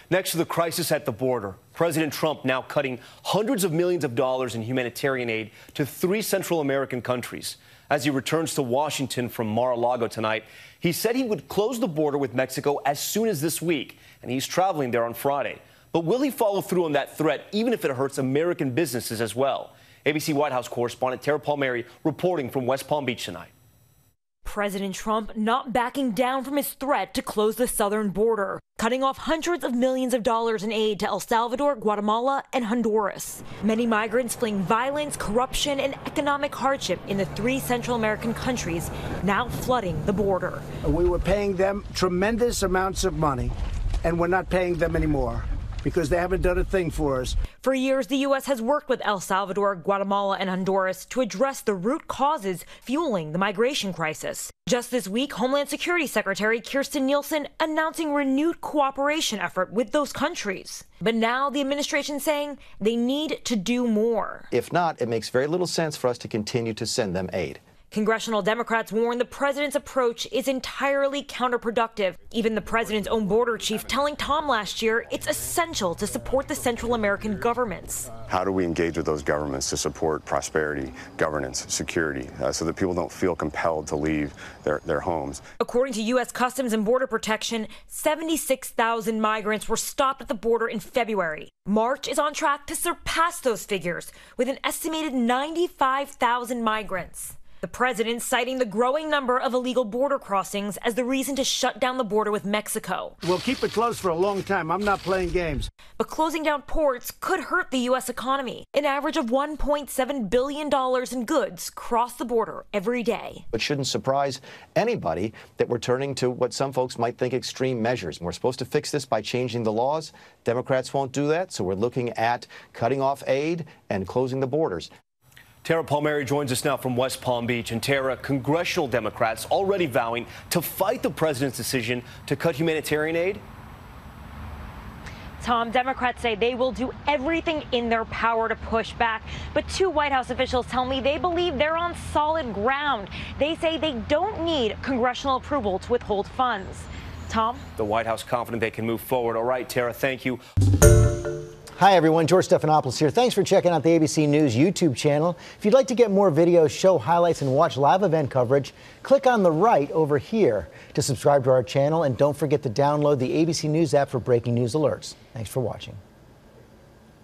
Next to the crisis at the border, President Trump now cutting hundreds of millions of dollars in humanitarian aid to 3 Central American countries. As he returns to Washington from Mar-a-Lago tonight, he said he would close the border with Mexico as soon as this week, and he's traveling there on Friday. But will he follow through on that threat, even if it hurts American businesses as well? ABC White House correspondent Tara Palmieri reporting from West Palm Beach tonight. President Trump not backing down from his threat to close the southern border, cutting off hundreds of millions of dollars in aid to El Salvador, Guatemala, and Honduras. Many migrants fleeing violence, corruption, and economic hardship in the 3 Central American countries now flooding the border. We were paying them tremendous amounts of money, and we're not paying them anymore because they haven't done a thing for us. For years, the U.S. has worked with El Salvador, Guatemala, and Honduras to address the root causes fueling the migration crisis. Just this week, Homeland Security Secretary Kirstjen Nielsen announcing renewed cooperation effort with those countries. But now the administration saying they need to do more. If not, it makes very little sense for us to continue to send them aid. Congressional Democrats warn the president's approach is entirely counterproductive. Even the president's own border chief telling Tom last year it's essential to support the Central American governments. How do we engage with those governments to support prosperity, governance, security, so that people don't feel compelled to leave their homes? According to U.S. Customs and Border Protection, 76,000 migrants were stopped at the border in February. March is on track to surpass those figures with an estimated 95,000 migrants. The president citing the growing number of illegal border crossings as the reason to shut down the border with Mexico. We'll keep it closed for a long time. I'm not playing games. But closing down ports could hurt the U.S. economy. An average of $1.7 billion in goods cross the border every day. It shouldn't surprise anybody that we're turning to what some folks might think extreme measures. We're supposed to fix this by changing the laws. Democrats won't do that, so we're looking at cutting off aid and closing the borders. Tara Palmieri joins us now from West Palm Beach. And Tara, congressional Democrats already vowing to fight the president's decision to cut humanitarian aid. Tom, Democrats say they will do everything in their power to push back. But 2 White House officials tell me they believe they're on solid ground. They say they don't need congressional approval to withhold funds. Tom? The White House confident they can move forward. All right, Tara, thank you. Hi, everyone. George Stephanopoulos here. Thanks for checking out the ABC News YouTube channel. If you'd like to get more videos, show highlights, and watch live event coverage, click on the right over here to subscribe to our channel. And don't forget to download the ABC News app for breaking news alerts. Thanks for watching.